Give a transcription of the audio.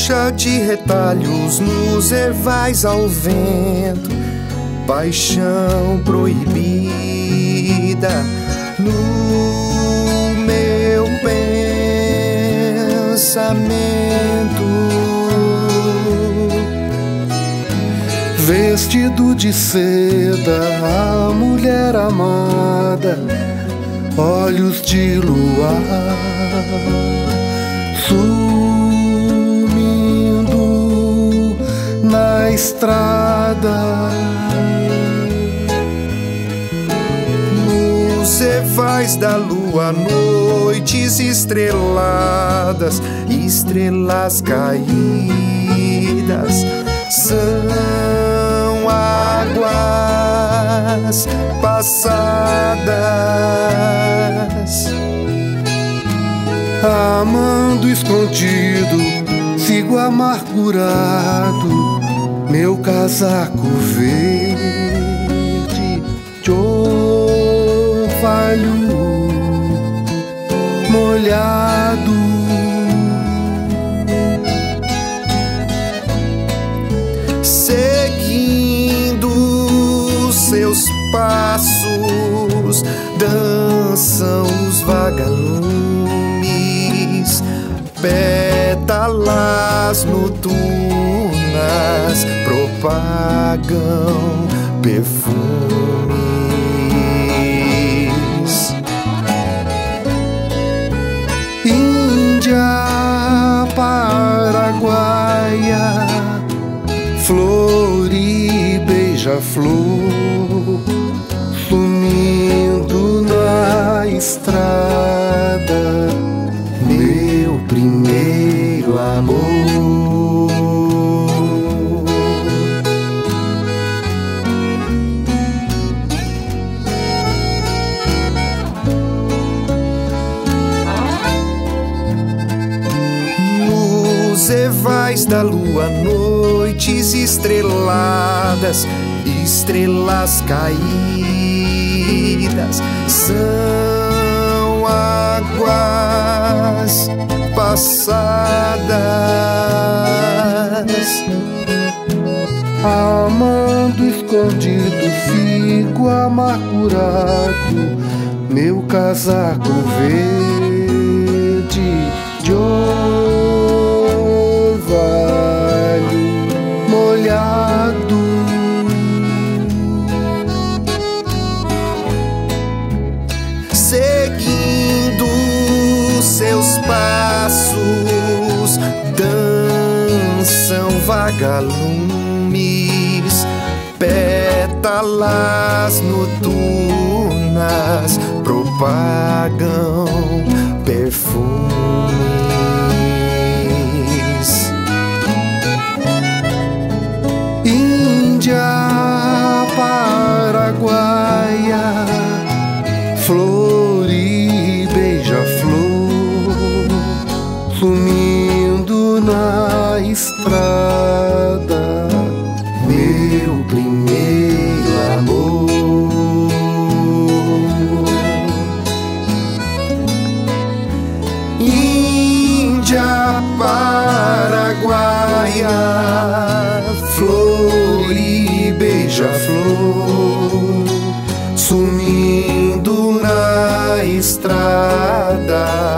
Bruxa de retalhos nos ervais ao vento, paixão proibida no meu pensamento. Vestido de seda, a mulher amada, olhos de luar, sumindo na estrada. Nos ervais da lua, noites estreladas, estrelas caídas são águas passadas. Amando escondido, sigo amargurado, meu casaco verde de orvalho molhado. Seguindo seus passos, dançam os vagalumes, pétalas noturnas propagam perfumes. Índia paraguaia, flor e beija-flor, sumindo na estrada, meu primeiro amor. Nos ervais da lua, noites estreladas, estrelas caídas são águas passadas. Amando escondido, fico amargurado, meu casaco verde de orvalho molhado. Seguindo seus passos, dançam vagalumes, pétalas noturnas propagam perfumes. Índia paraguaia, flor e beija-flor, sumindo na estrada, meu primeiro amor. Índia paraguaia, flor e beija-flor, sumindo na estrada,